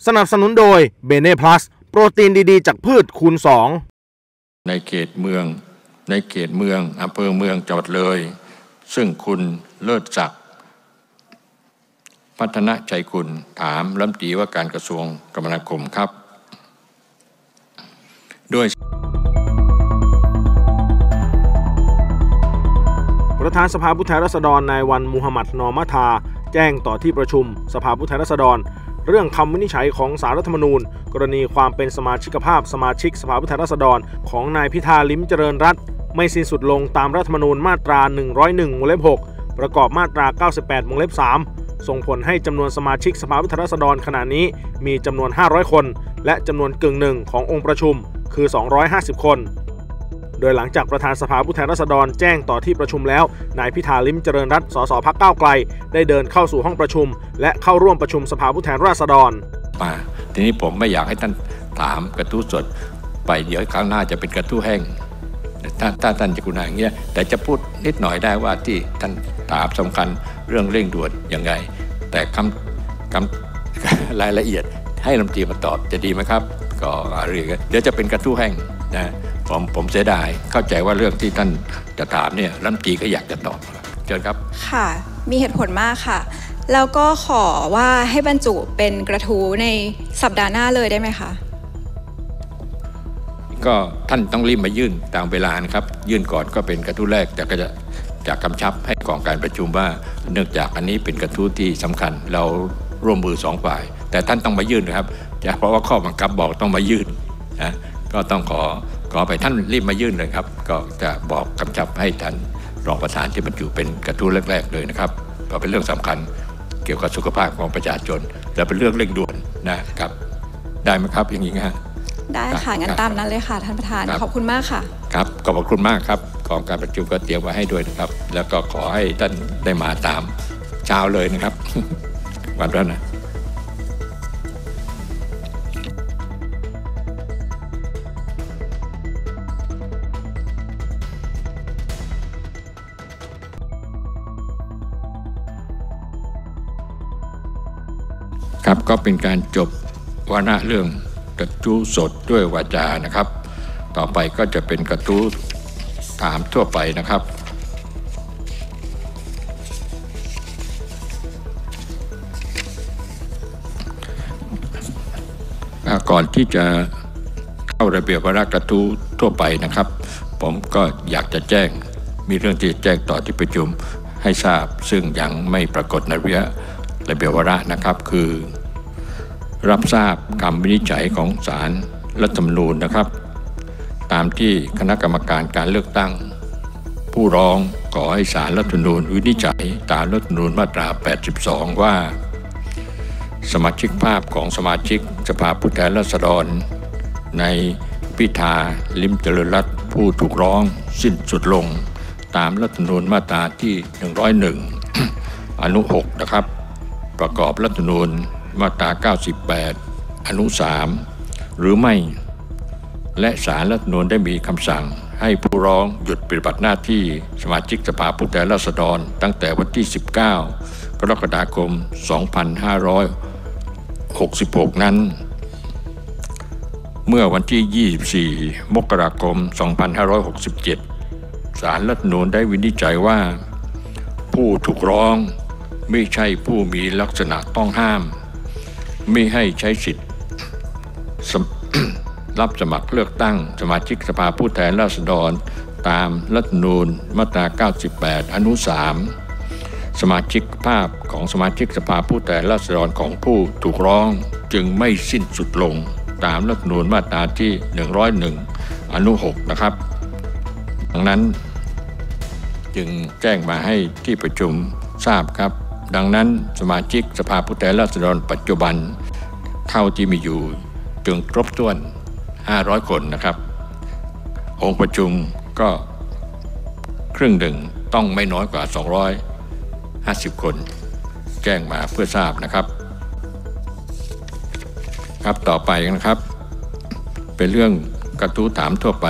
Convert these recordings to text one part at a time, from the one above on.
สนับสนุนโดยเบเน่พลัสโปรตีนดีๆจากพืชคูณ2 ในเขตเมืองอำเภอเมืองจังหวัดเลยซึ่งคุณเลิศศักดิ์พัฒนชัยกุลถามรัฐมนตรีว่าการกระทรวงคมนาคมครับด้วยประธานสภาผู้แทนราษฎรนายวันมูฮัมหมัดนอมัทาแจ้งต่อที่ประชุมสภาผู้แทนราษฎรเรื่องคำวินิจฉัยของศาลรัฐธรรมนูญกรณีความเป็นสมาชิกภาพสมาชิกสภาผู้แทนราษฎรของนายพิธาลิ้มเจริญรัตน์ไม่สิ้นสุดลงตามรัฐธรรมนูญมาตรา101วงเล็บ6ประกอบมาตรา98วงเล็บ3ส่งผลให้จำนวนสมาชิกสภาผู้แทนราษฎรขณะนี้มีจำนวน500คนและจำนวนกึ่งหนึ่งขององค์ประชุมคือ250คนโดยหลังจากประธานสภาผู้แทนราษฎรแจ้งต่อที่ประชุมแล้วนายพิธาลิ้มเจริญรัตน์สสพรรคก้าวไกลได้เดินเข้าสู่ห้องประชุมและเข้าร่วมประชุมสภาผู้แทนราษฎรทีนี้ผมไม่อยากให้ท่านถามกระทู้สดไปเดี๋ยวครั้งหน้าจะเป็นกระทู้แห้งถ้าท่านจะกุณาอย่างเงี้ยแต่จะพูดนิดหน่อยได้ว่าที่ท่านถามสำคัญเรื่องเร่งด่วนยังไงแต่คำรายละเอียดให้รัฐมนตรีมาตอบจะดีไหมครับก็เรื่องเดี๋ยวจะเป็นกระทู้แห้งนะผมเสียดายเข้าใจว่าเรื่องที่ท่านจะถามเนี่ยรัฐมนตรีก็อยากจะตอบเชิญครับค่ะมีเหตุผลมากค่ะแล้วก็ขอว่าให้บรรจุเป็นกระทู้ในสัปดาห์หน้าเลยได้ไหมคะก็ท่านต้องรีบมายื่นตามเวลานะครับยื่นก่อนก็เป็นกระทู้แรกแต่ก็จะกำชับให้ก่อนการประชุมว่าเนื่องจากอันนี้เป็นกระทู้ที่สำคัญเราร่วมมือ2ฝ่ายแต่ท่านต้องมายื่นนะครับเพราะว่าข้อบังคับบอกต้องมายื่นนะก็ต้องขอไปท่านรีบมายื่นเลยครับก็จะบอกกำชับให้ท่านรองประธานที่บรรจุเป็นกระทู้แรกๆเลยนะครับก็เป็นเรื่องสำคัญเกี่ยวกับสุขภาพของประชาชนและเป็นเรื่องเร่งด่วนนะครับได้ไหมครับอย่างนี้ฮะได้ค่ะงั้นตามนั้นเลยค่ะท่านประธานขอบคุณมากค่ะครับขอบคุณมากครับของการประชุมก็เตรียมไว้ให้ด้วยนะครับแล้วก็ขอให้ท่านได้มาตามเช้าเลยนะครับวันนั้นนะครับก็เป็นการจบวาระเรื่องกระทู้สดด้วยวาจานะครับต่อไปก็จะเป็นกระทู้ถามทั่วไปนะครับก่อนที่จะเข้าระเบียบวาระกระทู้ทั่วไปนะครับผมก็อยากจะแจ้งมีเรื่องที่จะแจ้งต่อที่ประชุมให้ทราบซึ่งยังไม่ปรากฏในระเบียบวาระนะครับคือรับทราบคำวินิจฉัยของศาลรัฐธรรมนูญนะครับตามที่คณะกรรมการการเลือกตั้งผู้ร้องขอให้ศาลรัฐธรรมนูญวินิจฉัยตามรัฐธรรมนูญมาตรา82ว่าสมาชิกภาพของสมาชิกสภาผู้แทนราษฎรในพิธาลิ้มเจริญรัตน์ผู้ถูกร้องสิ้นสุดลงตามรัฐธรรมนูญมาตราที่101อนุ6นะครับประกอบรัฐธรรมนูญมาตรา98อนุ3หรือไม่และศาลรัฐธรรมนูญได้มีคำสั่งให้ผู้ร้องหยุดปฏิบัติหน้าที่สมาชิกสภาผู้แทนราษฎรตั้งแต่วันที่19กรกฎาคม2566นั้นเมื่อวันที่24มกราคม2567ศาลรัฐธรรมนูญได้วินิจฉัยว่าผู้ถูกร้องไม่ใช่ผู้มีลักษณะต้องห้ามไม่ให้ใช้สิทธิ์รับสมัครเลือกตั้งสมาชิกสภาผู้แทนราษฎรตามรัฐธรรมนูญมาตรา98อนุ3สมาชิกภาพของสมาชิกสภาผู้แทนราษฎรของผู้ถูกร้องจึงไม่สิ้นสุดลงตามรัฐธรรมนูญมาตราที่101อนุ6นะครับดังนั้นจึงแจ้งมาให้ที่ประชุมทราบครับดังนั้นสมาชิกสภาผู้แทนราษฎรปัจจุบันเท่าที่มีอยู่จึงครบถ้วน500คนนะครับองค์ประชุมก็ครึ่งหนึ่งต้องไม่น้อยกว่า250คนแจ้งมาเพื่อทราบนะครับครับต่อไปนะครับเป็นเรื่องกระทู้ถามทั่วไป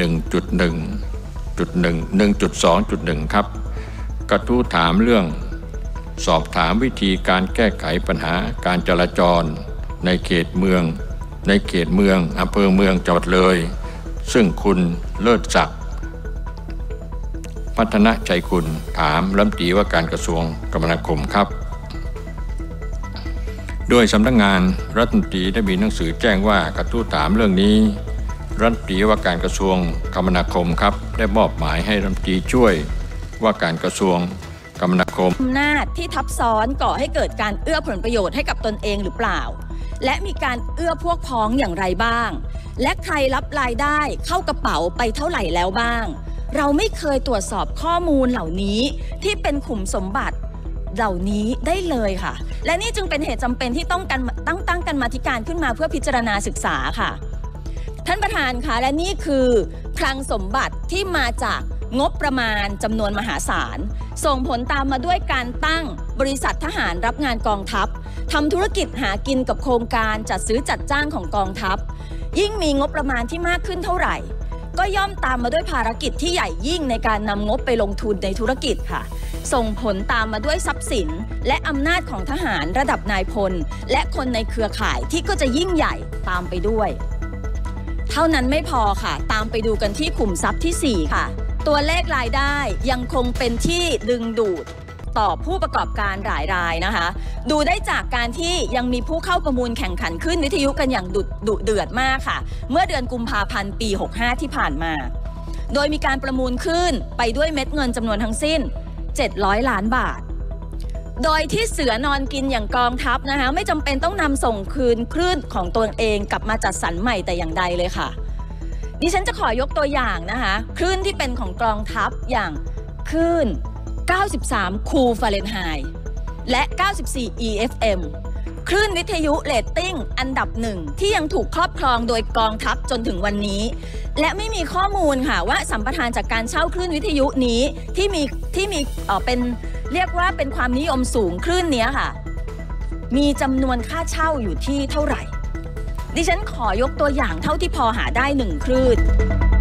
1.2.1 ครับกระทู้ถามเรื่องสอบถามวิธีการแก้ไขปัญหาการจราจรในเขตเมืองอำเภอเมืองจังหวัดเลยซึ่งคุณเลิศศักดิ์พัฒนชัยคุณถามรัฐมนตรีว่าการกระทรวงคมนาคมครับโดยสำนักงานรัฐมนตรีได้มีหนังสือแจ้งว่ากระทู้ถามเรื่องนี้รัฐมนตรีว่าการกระทรวงคมนาคมครับได้มอบหมายให้รัฐมนตรีช่วยว่าการกระทรวงคมนาคมอำนาจที่ทับซ้อนก่อให้เกิดการเอื้อผลประโยชน์ให้กับตนเองหรือเปล่าและมีการเอื้อพวกพ้องอย่างไรบ้างและใครรับรายได้เข้ากระเป๋าไปเท่าไหร่แล้วบ้างเราไม่เคยตรวจสอบข้อมูลเหล่านี้ที่เป็นขุมสมบัติเหล่านี้ได้เลยค่ะและนี่จึงเป็นเหตุจำเป็นที่ต้องตั้งกรรมาธิการขึ้นมาเพื่อพิจารณาศึกษาค่ะท่านประธานคะและนี่คือคลังสมบัติที่มาจากงบประมาณจำนวนมหาศาลส่งผลตามมาด้วยการตั้งบริษัททหารรับงานกองทัพทำธุรกิจหากินกับโครงการจัดซื้อจัดจ้างของกองทัพยิ่งมีงบประมาณที่มากขึ้นเท่าไหร่ก็ย่อมตามมาด้วยภารกิจที่ใหญ่ยิ่งในการนำงบไปลงทุนในธุรกิจค่ะส่งผลตามมาด้วยทรัพย์สินและอำนาจของทหารระดับนายพลและคนในเครือข่ายที่ก็จะยิ่งใหญ่ตามไปด้วยเท่านั้นไม่พอค่ะตามไปดูกันที่ขุมทรัพย์ที่4ค่ะตัวเลขรายได้ยังคงเป็นที่ดึงดูดต่อผู้ประกอบการหลายรายนะคะดูได้จากการที่ยังมีผู้เข้าประมูลแข่งขันขึ้นวิทยุกันอย่างดุเดือดมากค่ะเมื่อเดือนกุมภาพันธ์ปี65ที่ผ่านมาโดยมีการประมูลขึ้นไปด้วยเม็ดเงินจำนวนทั้งสิ้น700 ล้านบาทโดยที่เสือนอนกินอย่างกองทัพนะคะไม่จำเป็นต้องนำส่งคืนคลื่นของตนเองกลับมาจัดสรรใหม่แต่อย่างใดเลยค่ะดิฉันจะขอยกตัวอย่างนะคะคลื่นที่เป็นของกองทัพอย่างคลื่น93 คูฟาเรนไฮต์และ94 EFM คลื่นวิทยุเรตติ้งอันดับ1ที่ยังถูกครอบครองโดยกองทัพจนถึงวันนี้และไม่มีข้อมูลค่ะว่าสัมปทานจากการเช่าคลื่นวิทยุนี้ที่มีเป็นเรียกว่าเป็นความนิยมสูงคลื่นนี้ค่ะมีจำนวนค่าเช่าอยู่ที่เท่าไหร่ดิฉันขอยกตัวอย่างเท่าที่พอหาได้1คลื่น